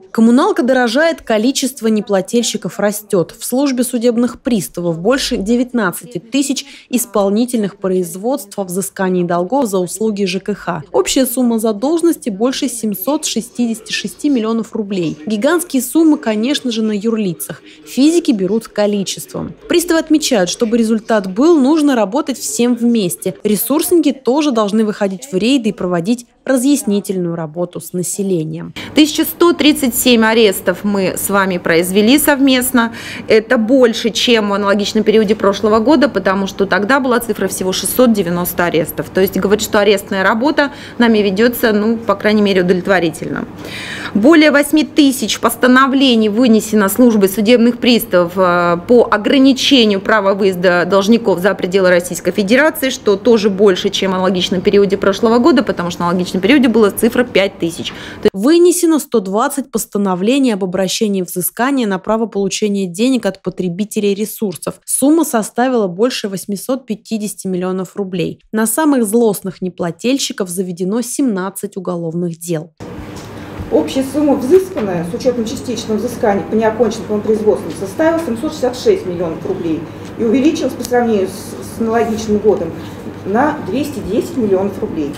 Коммуналка дорожает, количество неплательщиков растет. В службе судебных приставов больше 19 тысяч исполнительных производств о взыскании долгов за услуги ЖКХ. Общая сумма задолженности больше 766 миллионов рублей. Гигантские суммы, конечно же, на юрлицах. Физики берут количеством. Приставы отмечают, чтобы результат был, нужно работать всем вместе. Ресурсники тоже должны выходить в рейды и проводить разъяснительную работу с населением. 1137 арестов мы с вами произвели совместно. Это больше, чем в аналогичном периоде прошлого года, потому что тогда была цифра всего 690 арестов. То есть говорит, что арестная работа нами ведется, по крайней мере, удовлетворительно. Более 8 тысяч постановлений вынесено службой судебных приставов по ограничению права выезда должников за пределы Российской Федерации, что тоже больше, чем в аналогичном периоде прошлого года, потому что в аналогичном периоде была цифра 5 тысяч. Вынесено 120 постановлений об обращении взыскания на право получения денег от потребителей ресурсов. Сумма составила больше 850 миллионов рублей. На самых злостных неплательщиков заведено 17 уголовных дел. Общая сумма взысканная с учетом частичного взыскания по неоконченному производству составила 766 миллионов рублей и увеличилась по сравнению с аналогичным годом на 210 миллионов рублей.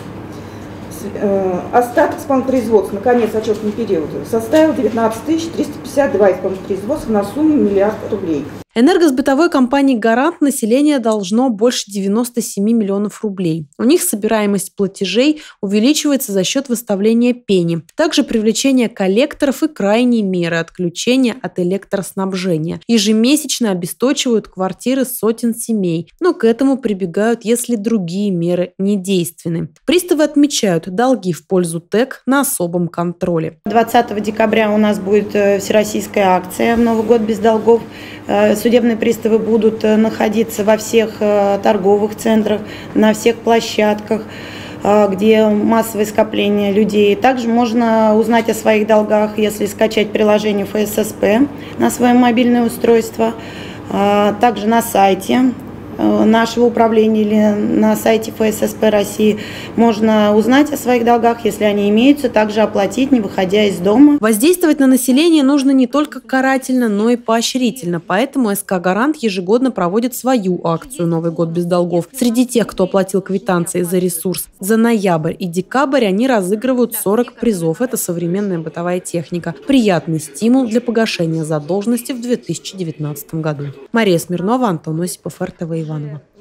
Остаток исполнительного производства на конец отчетного периода составил 19 352 исполнительных производства на сумму 1 миллиард рублей. Энергосбытовой компании «Гарант» население должно больше 97 миллионов рублей. У них собираемость платежей увеличивается за счет выставления пени. Также привлечение коллекторов и крайние меры отключения от электроснабжения. Ежемесячно обесточивают квартиры сотен семей, но к этому прибегают, если другие меры не действенны. Приставы отмечают, долги в пользу ТЭК на особом контроле. 20 декабря у нас будет всероссийская акция «Новый год без долгов». Судебные приставы будут находиться во всех торговых центрах, на всех площадках, где массовое скопление людей. Также можно узнать о своих долгах, если скачать приложение ФССП на свое мобильное устройство, также на сайте нашего управления или на сайте ФССП России можно узнать о своих долгах, если они имеются, также оплатить, не выходя из дома. Воздействовать на население нужно не только карательно, но и поощрительно. Поэтому СК «Гарант» ежегодно проводит свою акцию «Новый год без долгов». Среди тех, кто оплатил квитанции за ресурс за ноябрь и декабрь, они разыгрывают 40 призов. Это современная бытовая техника. Приятный стимул для погашения задолженности в 2019 году. Мария Смирнова, Антон Осипов, РТВ Иваново.